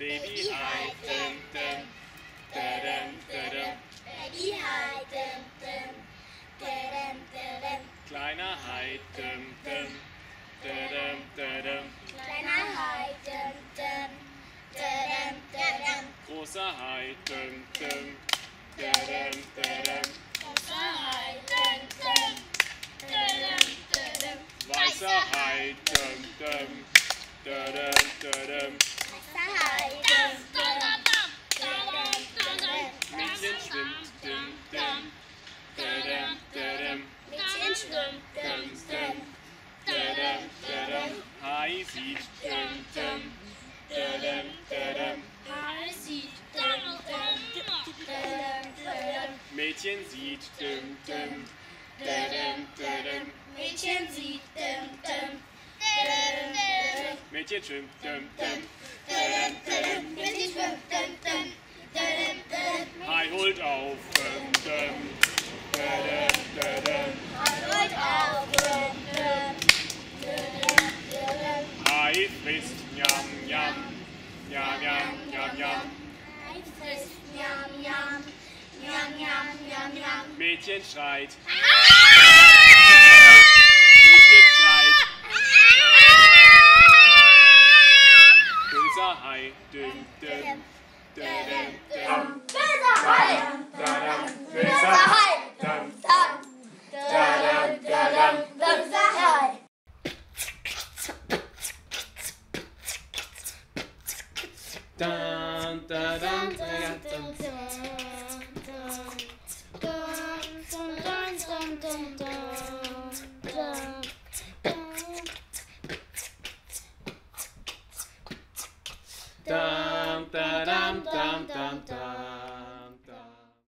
Baby Hai, dum dum, da-dum, da-dum. Baby Hai, dum dum, da-dum, da-dum. Kleiner Hai, dum dum, da-dum, da-dum. Kleiner Hai, dum dum, da-dum, da-dum. Großer Hai, dum dum, da-dum, da-dum. Großer Hai, dum dum, da-dum, da-dum. Weißer Hai, dum dum, da-dum, da-dum. Weißer Hai, dum dum, da-dum, da-dum. Mädchen schwimmt, dum dum, da-dum, da-dum. Mädchen schwimmt, dum dum, Da-dum, da-dum. Hai sieht, dum dum, da-dum, da-dum. Hai sieht, dum dum, da-dum, da-dum. Mädchen sieht, dum dum, da-dum, da-dum. Mädchen sieht, dum dum, da-dum, da-dum. Mädchen schwimmt, dum dum, Da-dum, da-dum. Mädchen schwimmt, dum dum, da-dum, da-dum. Hai holt auf, dum dum, da-dum, da-dum. Hai holt auf, dum dum, da-dum, da-dum. Hai frisst, njam, njam, njam, njam, njam, njam. Hai frisst, njam, njam, njam, njam, njam, njam. Mädchen schreit, Ah! Mädchen schreit. Böser Hai, dum dum, da-dum, da-dum. Böser Hai! Da-dum, Böser Hai! dum, Dum, da-dum, da-dum. Böser Hai! dum, da-dum, da-dum. Dum, da-dum, dum, dum, dum.